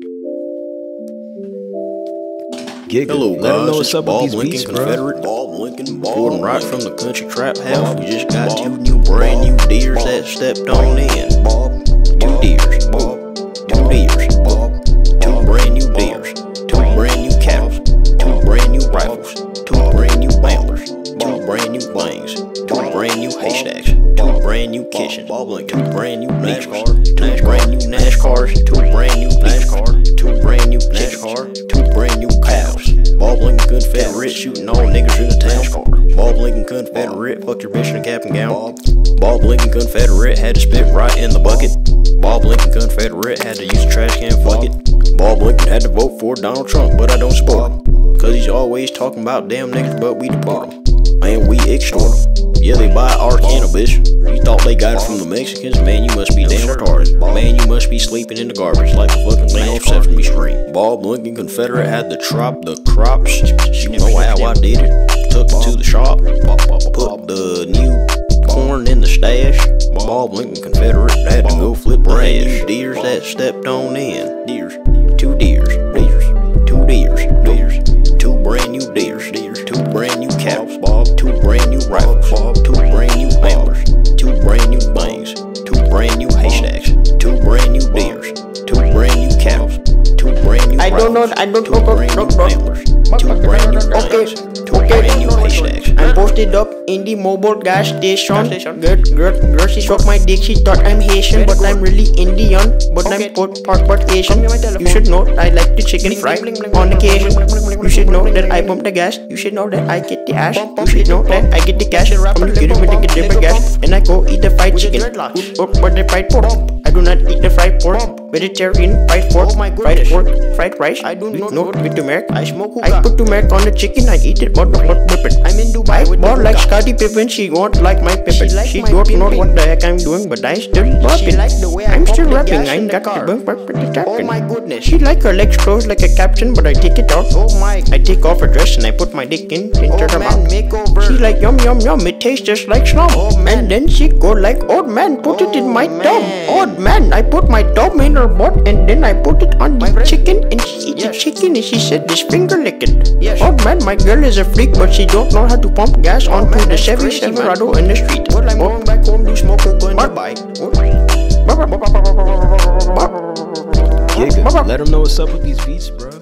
Hello guys, it's Bob Lincoln, Confederate, Bob Lincoln, reporting right from the country trap house. We just got two brand new deers that stepped on in. Two deers, two brand new deers, two brand new cattle, two brand new rifles, two brand new antlers, two brand new bangs, two brand new haystacks, two brand new kitchens, two brand new NASCAR, two brand new NASCARs, two brand new NASCAR, two brand new NASCAR, two brand new cows. Bob Lincoln Confederate shooting all niggas in the town. Bob Lincoln Confederate fucked your bitch in a cap and gown. Bob Lincoln Confederate had to spit right in the bucket. Bob Lincoln Confederate had to use a trash can, fuck it. Bob Lincoln had to vote for Donald Trump, but I don't support him, cause he's always talking about damn niggas, but we deport him. Man, we extort them. Yeah, they buy our cannabis. You thought they got it from the Mexicans? Man, you must be damn retarded. Man, you must be sleeping in the garbage like a fucking man off Sesame Street. Bob Lincoln Confederate had the crops. You know how I did it. Took it to the shop, put the new corn in the stash. Bob Lincoln Confederate had to go flip brand new deers that stepped on in. Two deers, two brand new deers, two brand new cows, two brand new rifles, two brand new antlers, two brand new bangs, two brand new haystacks, two brand new deers, two brand new cows, two brand new rifles, two brand new antlers, two brand new bangs, two brand new haystacks. I'm posted up in the mobile gas station. Girl, she sucked my dick. She thought I'm Haitian, but I'm really Indian. But I'm part Haitian. You should know I like the chicken fry on occasion. You should know that I pump the gas. You should know that I get the ash. You should know that I get the cash from the kitty with the different gas. And I go eat the fried chicken. But the fried pork. I do not eat the fried pork. Vegetarian, fried pork, fried rice. I do not know with turmeric. I put turmeric on the chicken. I eat it, but not whip it. I'm in Dubai with more like Scottie Pippen. She won't like my Pippen. She don't know what the heck I'm doing, but I still rapping. I'm still rapping. I ain't got the bump up with the tapping. Oh my goodness. She like her legs closed like a captain, but I take it off. Oh my. I take off her dress and I put my dick in. Enter her mouth. Makeover. She like yum yum yum. It tastes just like slum. Oh man. And then she go like old man. Put it in my man. tongue. Old man. I put my thumb in her butt and then I put it on the chicken and she eat the chicken and she said this finger licking. Yes. Old man, my girl is a freak, but she don't know how to pump gas onto the Chevy Silverado in the street. Well, I'm going back home to smoke hookah in Dubai. Giga, let them know what's up with these beats, bro.